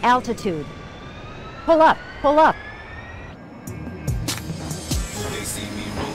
altitude. Pull up, pull up. They see me